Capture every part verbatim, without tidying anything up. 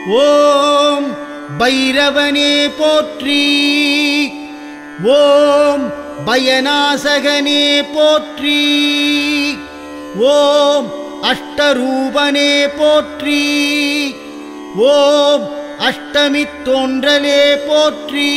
ஓம் பைரவனே போற்றி. ஓம் பயநாசகனே போற்றி. ஓம் அஷ்டரூபனே போற்றி. ஓம் அஷ்டமி தோன்றலே போற்றி.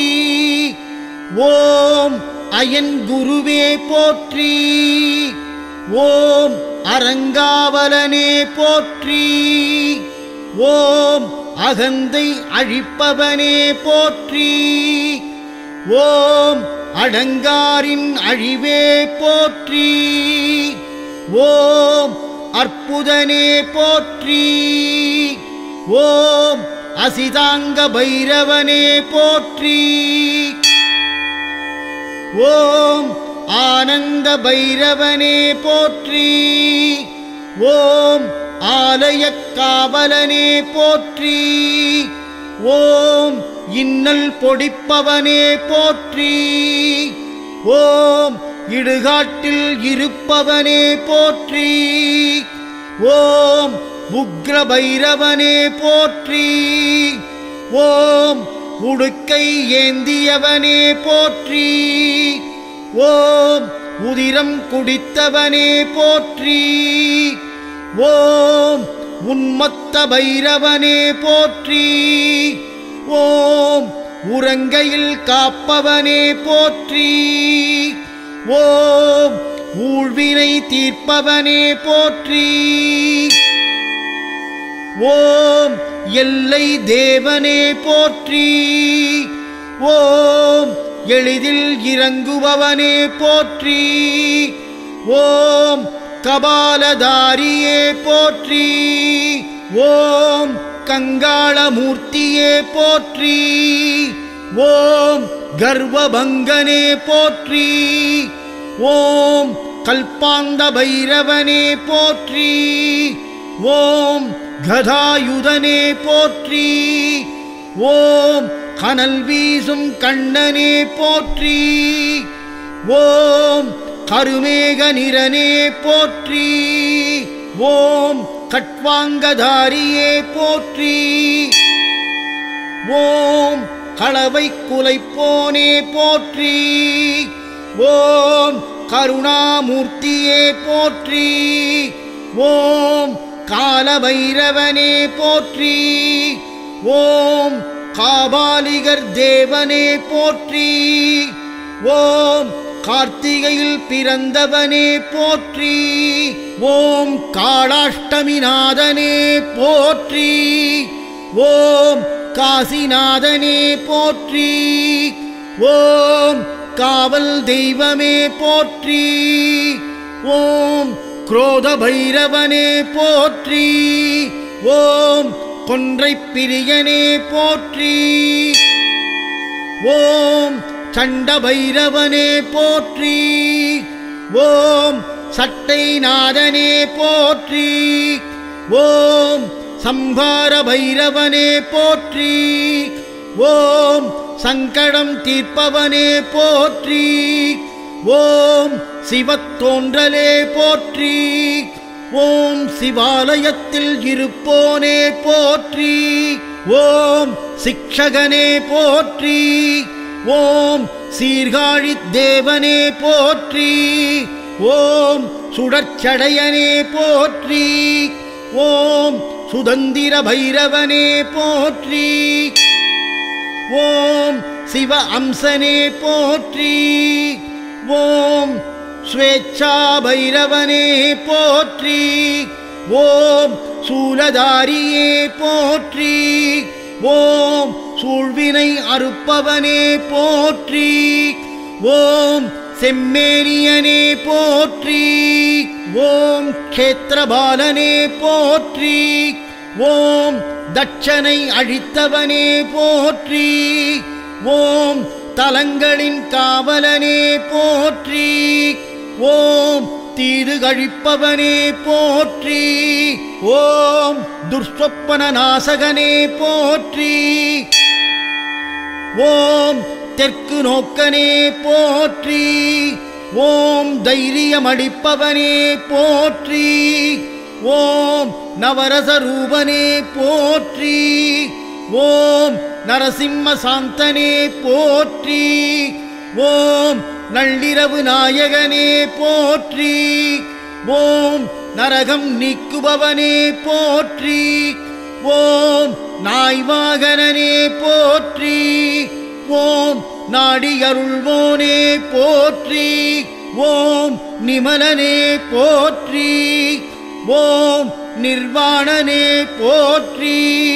ஓம் அயன் குருவே போற்றி. ஓம் அரங்காவலனே போற்றி. ஓம் அகந்தை அழிப்பவனே போற்றி. ஓம் அடங்காரின் அழிவே போற்றி. ஓம் அற்புதனே போற்றி. ஓம் அசிதாங்க பைரவனே போற்றி. ஓம் ஆனந்த பைரவனே போற்றி. ஓம் ஆலய காவலனே போற்றி. ஓம் இன்னல் பொடிப்பவனே போற்றி. ஓம் இடுகாட்டில் இருப்பவனே போற்றி. ஓம் உக்ர பைரவனே போற்றி. ஓம் உடுக்கை ஏந்தியவனே போற்றி. ஓம் உதிரம் குடித்தவனே போற்றி. ஓம் உன்மத்த பைரவனே போற்றி. ஓம் உறங்கையில் காப்பவனே போற்றி. ஓம் ஊழ்வினை தீர்ப்பவனே போற்றி. ஓம் எல்லை தேவனே போற்றி. ஓம் எளிதில் இறங்குபவனே போற்றி. ஓம் கபாலதாரியே போற்றி. ஓம் கங்காளமூர்த்தியே போற்றி. ஓம் கர்வபங்கனே போற்றி. ஓம் கல்பாந்த பைரவனே போற்றி. ஓம் கதாயுதனே போற்றி. ஓம் கனல் வீசும் கண்ணனே போற்றி. ஓம் கருமேக நிறனே போற்றி. ஓம் கட்வாங்கதாரியே போற்றி. ஓம் களவை குலைப்போனே போற்றி. ஓம் கருணாமூர்த்தியே போற்றி. ஓம் காலபைரவனே போற்றி. ஓம் காபாலிகர் தேவனே போற்றி. ஓம் கார்த்திகையில் பிறந்தவனே போற்றி. ஓம் காளாஷ்டமிநாதனே போற்றி. ஓம் காசிநாதனே போற்றி. ஓம் காவல் தெய்வமே போற்றி. ஓம் குரோத பைரவனே போற்றி. ஓம் கொன்றை பிரியனே போற்றி. ஓம் சண்ட பைரவனே போற்றி. ஓம் சட்டை நாதனே போற்றி. ஓம் சம்ஹார பைரவனே போற்றி. ஓம் சங்கடம் தீர்ப்பவனே போற்றி. ஓம் சிவத்தோன்றலே போற்றி. ஓம் சிவாலயத்தில் இருப்போனே போற்றி. ஓம் சிக்ஷகனே போற்றி. ஓம் சீர்காழி தேவனே போற்றி. ஓம் சுடற்சடையனே போற்றி. ஓம் சுதந்திர பைரவனே போற்றி. ஓம் சிவ அம்சனே போற்றி. ஓம் ஸ்வேச்சா பைரவனே போற்றி. ஓம் சூலதாரியே போற்றி. ஓம் சூழ்வினை அறுப்பவனே போற்றி. ஓம் செம்மேனியனே போற்றி. ஓம் க்ஷேத்திரபாலனே போற்றி. ஓம் தட்சனை அழித்தவனே போற்றி. ஓம் தலங்களின் காவலனே போற்றி. ஓம் தீது கழிப்பவனே போற்றி. ஓம் துர்ஸ்வப்பன நாசகனே போற்றி. ஓம் தெற்கு நோக்கனே போற்றி. ஓம் தைரியமடிப்பவனே போற்றி. ஓம் நவரச ரூபனே போற்றி. ஓம் நரசிம்ம சாந்தனே போற்றி. ஓம் நள்ளிரவு நாயகனே போற்றி. ஓம் நரகம் நீக்குபவனே போற்றி. ஓம் நாய்வாகனனே போற்றி. ஓம் நாடி அருள்வோனே போற்றி. ஓம் நிமலனே போற்றி. ஓம் நிர்வாணனே போற்றி.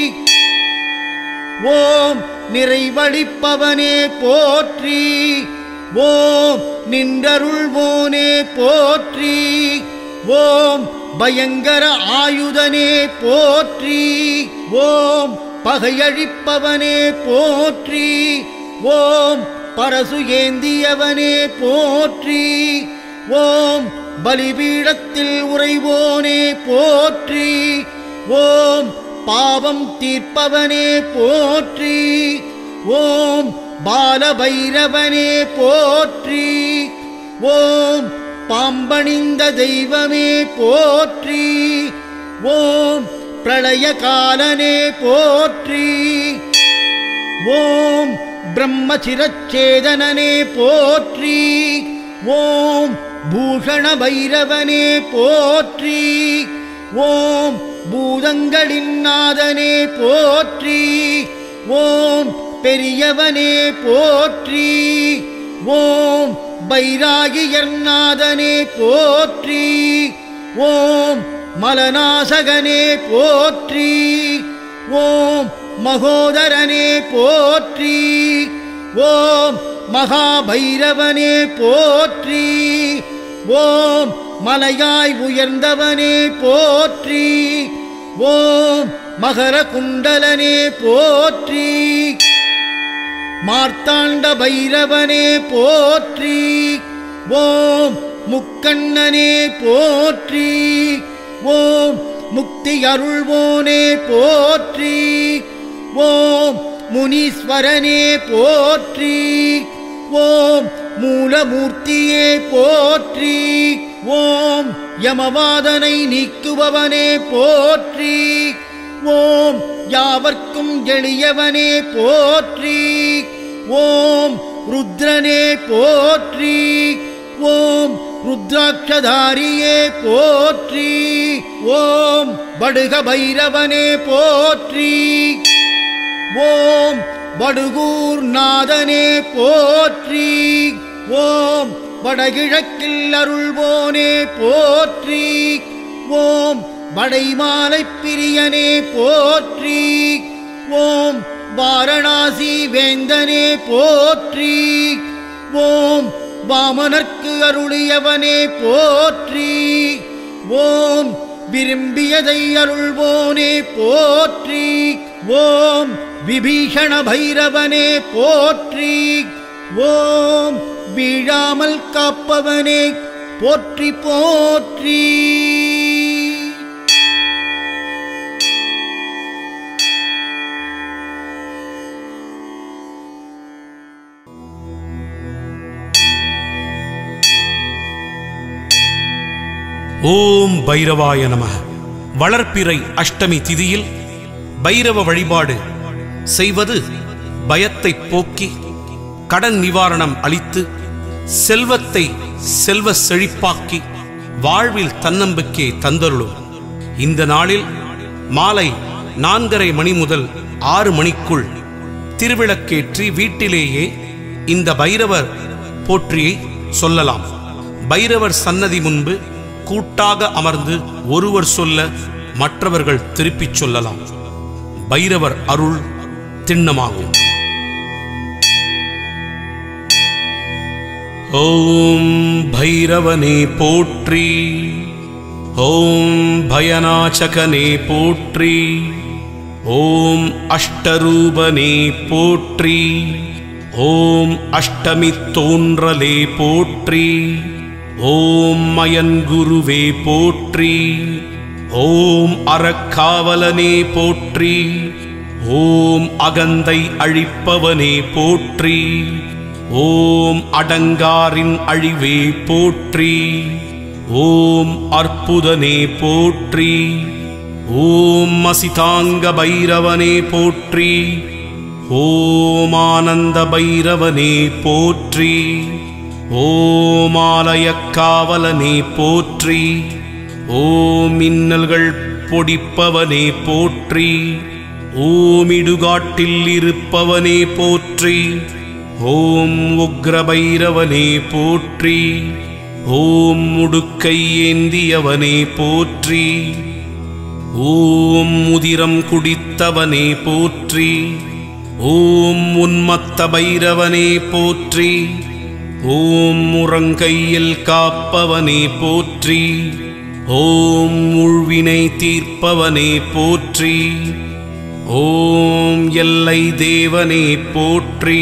ஓம் நிறைவழிப்பவனே போற்றி. ஓம் நின்றருள்வோனே போற்றி. ஓம் பயங்கர ஆயுதனே போற்றி. ஓம் பகையழிப்பவனே போற்றி. ஓம் பரசு ஏந்தியவனே போற்றி. ஓம் பலிபீடத்தில் உறைவோனே போற்றி. ஓம் பாவம் தீர்ப்பவனே போற்றி. ஓம் பாலபைரவனே போற்றி. ஓம் பாம்பணிந்த தெய்வமே போற்றி. ஓம் பிரளய காலனே போற்றி. ஓம் பிரம்மசிரச்சேதனனே போற்றி. ஓம் பூஷண பைரவனே போற்றி. ஓம் பூதங்களின் நாதனே போற்றி. ஓம் பெரியவனே போற்றி. ஓம் பைராகியர் நாதனே போற்றி. ஓம் மலநாசகனே போற்றி. ஓம் மகோதரனே போற்றி. ஓம் மகாபைரவனே போற்றி. ஓம் மலையாய் உயர்ந்தவனே போற்றி. ஓம் மகர குண்டலனே போற்றி. மார்த்தாண்ட பைரவனே போற்றி. ஓம் முக்கண்ணனே போற்றி. ஓம் முக்தி அருள்வோனே போற்றி. ஓம் முனீஸ்வரனே போற்றி. ஓம் மூலமூர்த்தியே போற்றி. ஓம் யமவாதனை நீக்குபவனே போற்றி. ஓம் யாவர்க்கும் எளியவனே போற்றி. ஓம் ருத்ரனே போற்றி. ஓம் ருத்ராட்சதாரியே போற்றி. ஓம் படுக பைரவனே போற்றி. ஓம் வடுகூர் நாதனே போற்றி. ஓம் வடகிழக்கில் அருள்வோனே போற்றி. ஓம் வடைமாலை பிரியனே போற்றி. ஓம் வாரணாசி வேந்தனே போற்றி. ஓம் வாமனர்க்கு அருளியவனே போற்றி. ஓம் விரும்பியதை அருள்வோனே போற்றி. ஓம் விபீஷண பைரவனே போற்றி. ஓம் வீழாமல் காப்பவனே போற்றி போற்றி. ஓம் பைரவாய நமः. வளர்ப்பிறை அஷ்டமி திதியில் பைரவ வழிபாடு செய்வது பயத்தை போக்கி கடன் நிவாரணம் அளித்து செல்வத்தை செல்வ செழிப்பாக்கி வாழ்வில் தன்னம்பிக்கை தந்தருளும். இந்த நாளில் மாலை நான்கரை மணி முதல் ஆறு மணிக்குள் திருவிளக்கேற்றி வீட்டிலேயே இந்த பைரவர் போற்றியை சொல்லலாம். பைரவர் சன்னதி முன்பு கூட்டாக அமர்ந்து ஒருவர் சொல்ல மற்றவர்கள் திருப்பிச் சொல்லலாம். பைரவர் அருள் திண்ணமாகும். ஓம் பைரவனே போற்றி. ஓம் பயநாசகனே போற்றி. ஓம் அஷ்டரூபனே போற்றி. ஓம் அஷ்டமி தோன்றலே போற்றி. ஓம் மயன்குருவே போற்றி. ஓம் அறக்காவலனே போற்றி. ஓம் அகந்தை அழிப்பவனே போற்றி. ஓம் அடங்காரின் அழிவே போற்றி. ஓம் அற்புதனே போற்றி. ஓம் அசிதாங்க பைரவனே போற்றி. ஓம் ஆனந்த பைரவனே போற்றி. ஓம் ஆலயக்காவலனே போற்றி. ஓம் மின்னல்கள் பொடிப்பவனே போற்றி. ஓம் இடுகாட்டில் இருப்பவனே போற்றி. ஓம் உக்ர பைரவனே போற்றி. ஓம் முடுக்கை ஏந்தியவனே போற்றி. ஓம் முதிரம் குடித்தவனே போற்றி. ஓம் உன்மத்த பைரவனே போற்றி. ஓம் முரங்கையில் காப்பவனே போற்றி. ஓம் உள்வினை தீர்ப்பவனே போற்றி. ஓம் எல்லை தேவனே போற்றி.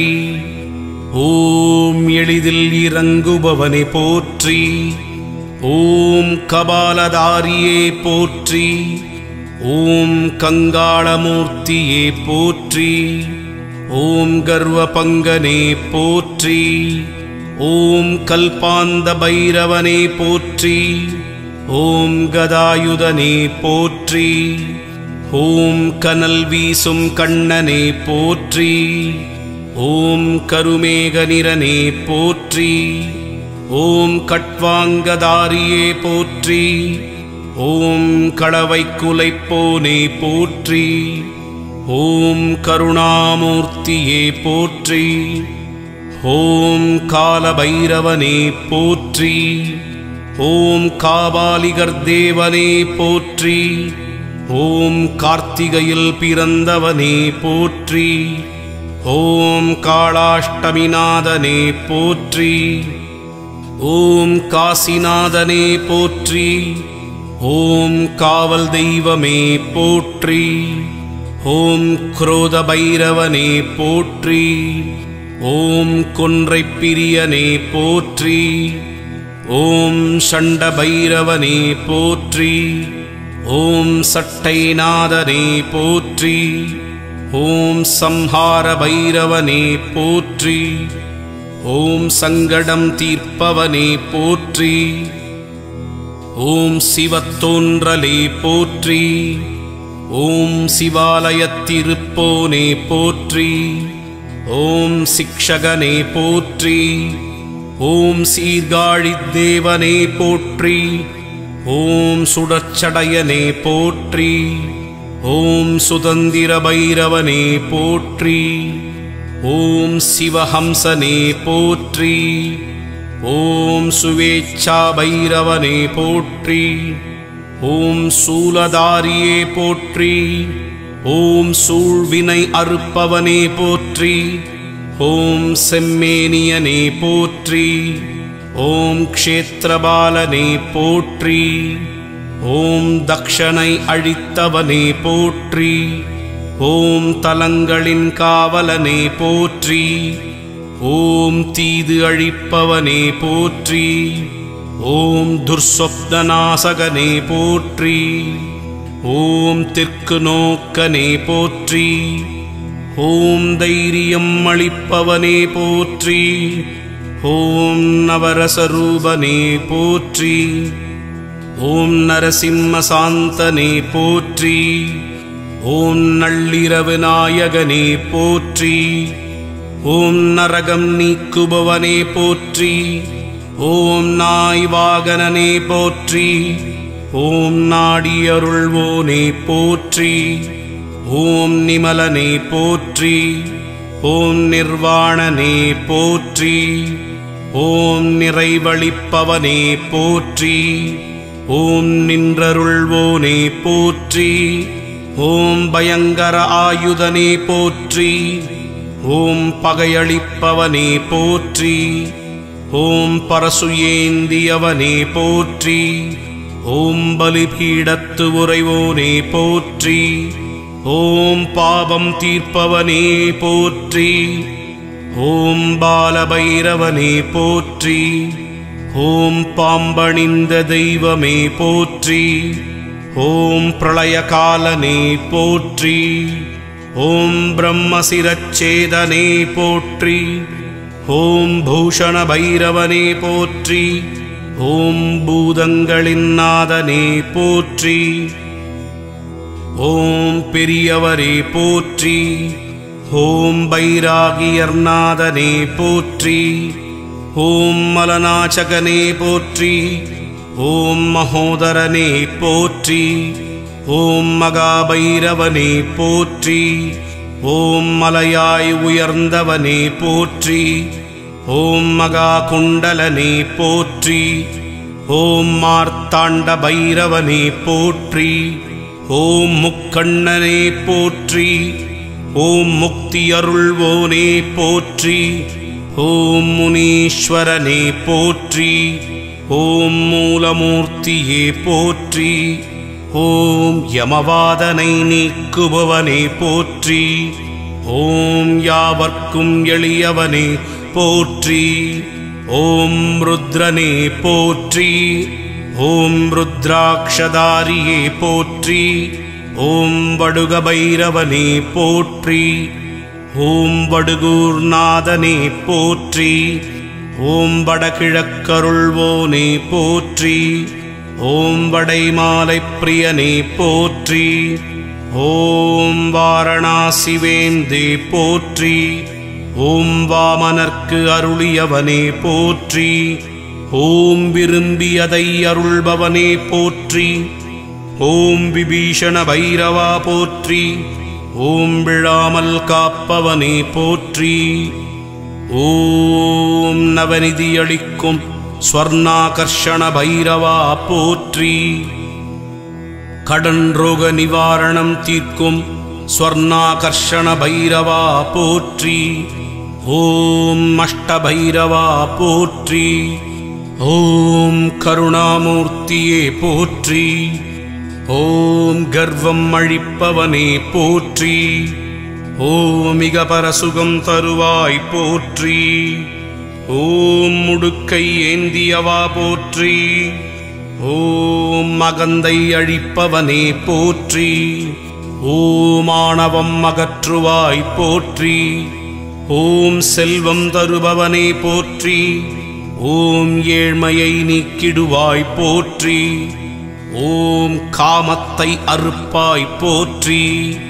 ஓம் எளிதில் இறங்குபவனே போற்றி. ஓம் கபாலதாரியே போற்றி. ஓம் கங்காளமூர்த்தியே போற்றி. ஓம் கர்வபங்கனே போற்றி. ஓம் கல்பாந்த பைரவனே போற்றி. ஓம் கதாயுதனே போற்றி. ஓம் கனல் வீசும் கண்ணனே போற்றி. ஓம் கருமேகநிறனே போற்றி. ஓம் கட்வாங்கதாரியே போற்றி. ஓம் களவை குலைப்போனே போற்றி. ஓம் கருணாமூர்த்தியே போற்றி. ஓம் காலபைரவனே போற்றி. ஓம் காபாலிகர் தேவனே போற்றி. ஓம் கார்த்திகையில் பிறந்தவனே போற்றி. ஓம் காளாஷ்டமிநாதனே போற்றி. ஓம் காசிநாதனே போற்றி. ஓம் காவல் தெய்வமே போற்றி. ஓம் குரோத பைரவனே போற்றி. ஓம் கொன்றை பிரியனே போற்றி. ஓம் சண்ட பைரவனே போற்றி. ஓம் சட்டைநாதனே போற்றி. ஓம் சம்ஹார பைரவனே போற்றி. ஓம் சங்கடம் தீர்ப்பவனே போற்றி. ஓம் சிவத்தோன்றலே போற்றி. ஓம் சிவாலயத்திருப்போனே போற்றி. ஓம் சிக்ஷகனே போற்றி. ஓம் சீர்காழித் தேவனே போற்றி. ஓம் சுடச்சடையனே போற்றி. ஓம் சுதந்திர பைரவனே போற்றி. ஓம் சிவஹம்சனே போற்றி. ஓம் சுவேச்சா பைரவனே போற்றி. ஓம் சூலதாரியே போற்றி. ஓம் சூழ்வினை அறுப்பவனே போற்றி. ஓம் செம்மேனியனே போற்றி. ஓம் க்ஷேத்திரபாலனே போற்றி. ஓம் தக்ஷனை அழித்தவனே போற்றி. ஓம் தலங்களின் காவலனே போற்றி. ஓம் தீது அழிப்பவனே போற்றி. ஓம் துர்சொப்னநாசகனே போற்றி. ஓம் தெற்கு நோக்கனே போற்றி. ஓம் தைரியம் அளிப்பவனே போற்றி. ஓம் நவரசரூபனே போற்றி. ஓம் நரசிம்ம சாந்தனே போற்றி. ஓம் நள்ளிரவு நாயகனே போற்றி. ஓம் நரகம் நீக்குபவனே போற்றி. ஓம் நாய் வாகனனே போற்றி. ஓம் நாடியருள்வோனே போற்றி. ஓம் நிமலனே போற்றி. ஓம் நிர்வாணனே போற்றி. ஓம் நிறைவளிப்பவனே போற்றி. ஓம் நின்றருள்வோனே போற்றி. ஓம் பயங்கர ஆயுதனே போற்றி. ஓம் பகையளிப்பவனே போற்றி. ஓம் பரசுயேந்தியவனே போற்றி. ஓம் பலிபீடத்து உறைவோனே போற்றி. ஓம் பாபம் தீர்ப்பவனே போற்றி. ஓம் பாலபைரவனே போற்றி. ஓம் பாம்பணிந்த தெய்வமே போற்றி. ஓம் பிரளயகாலனே போற்றி. ஓம் பிரம்மசிரச்சேதனே போற்றி. ஓம் பூஷண பைரவனே போற்றி. ஓம் பூதங்களின் நாதனே போற்றி. ஓம் பெரியவரே போற்றி. ஓம் பைராகியர்நாதனே போற்றி. ஓம் மலநாச்சகனே போற்றி. ஓம் மகோதரனே போற்றி. ஓம் மகாபைரவனே போற்றி. ஓம் மலையாய் உயர்ந்தவனே போற்றி. ஓம் மகா குண்டலனே போற்றி. ஓம் மார்த்தாண்ட பைரவனே போற்றி. ஓம் முக்கண்ணனே போற்றி. ஓம் முக்தி அருள்வோனே போற்றி. ஓம் முனீஸ்வரனே போற்றி. ஓம் மூலமூர்த்தியே போற்றி. ஓம் யமவாதனை நீக்குபவனே போற்றி. ஓம் யாவர்க்கும் எளியவனே போற்றி. ஓம் ருத்ரனே போற்றி. ஓம் ருத்ராட்சதாரியே போற்றி. ஓம் வடுக பைரவனே போற்றி. ஓம் வடுகூர்நாதனே போற்றி. ஓம் வடகிழக்கருள்வோனே போற்றி. ஓம் வடைமாலை பிரியனே போற்றி. ஓம் வாரணாசி வேந்தே போற்றி. ஓம் வாமனர்க்கு அருளியவனே போற்றி. ஓம் விரும்பியதை அருள்பவனே போற்றி. ஓம் விபீஷண பைரவா போற்றி. ஓம் விழாமல் காப்பவனே போற்றி. ஓம் நவநிதி அளிக்கும் ஸ்வர்ணாகர்ஷண பைரவா போற்றி. கடன் ரோக நிவாரணம் தீர்க்கும் ஸ்வர்ணாகர்ஷண பைரவா போற்றி. ஓம் அஷ்டபைரவா போற்றி. ஓம் கருணாமூர்த்தியே போற்றி. ஓம் கர்வம் அழிப்பவனே போற்றி. ஓம் மிக பரசுகம் தருவாய் போற்றி. ஓம் முடுக்கை ஏந்தியவா போற்றி. ஓம் மகந்தை அழிப்பவனே போற்றி. ஓம் ஆணவம் அகற்றுவாய் போற்றி. ஓம் செல்வம் தருபவனே போற்றி. ஓம் ஏழ்மையை நீக்கிடுவாய் போற்றி. ஓம் காமத்தை அறுப்பாய் போற்றி.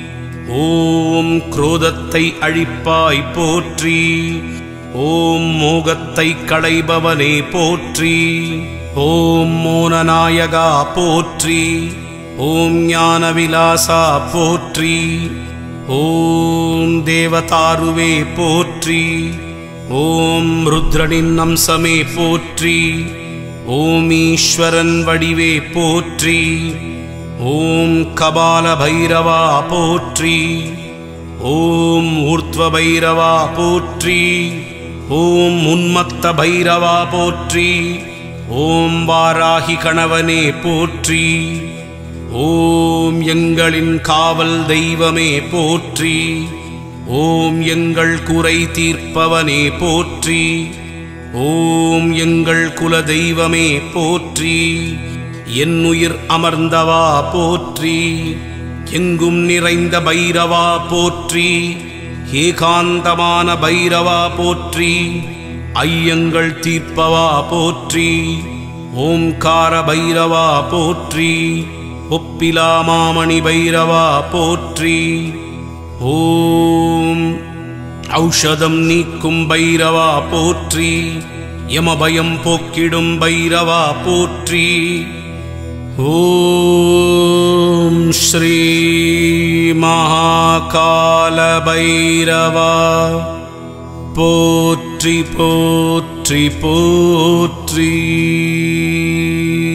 ஓம் குரோதத்தை அழிப்பாய் போற்றி. ஓம் மோகத்தை களைபவனே போற்றி. ஓம் மோனநாயகா போற்றி. ஓம் ஞானவிலாசா போற்றி. ஓம் தேவதாருவே போற்றி. ஓம் ருத்ரனின் அம்சமே போற்றி. ஓம் ஈஸ்வரன் வடிவே போற்றி. ஓம் கபால பைரவா போற்றி. ஓம் ஊர்த்வ பைரவா போற்றி. ஓம் உன்மத்த பைரவா போற்றி. ஓம் வாராகி கணவனே போற்றி. ஓம் எங்களின் காவல் தெய்வமே போற்றி. ஓம் எங்கள் குறை தீர்ப்பவனே போற்றி. ஓம் எங்கள் குல தெய்வமே போற்றி. என் உயிர் அமர்ந்தவா போற்றி. எங்கும் நிறைந்த பைரவா போற்றி. ஏகாந்தமான பைரவா போற்றி. ஐயங்கள் தீர்ப்பவா போற்றி. ஓம்கார பைரவா போற்றி. ஒப்பிலா மாமணி பைரவா போற்றி. ஓம் ஔஷதம் நீக்கும் பைரவா போற்றி. யமபயம் போக்கிடும் பைரவா போற்றி. ஓம் ஸ்ரீ மகாகால பைரவா போற்றி போற்றி போற்றி.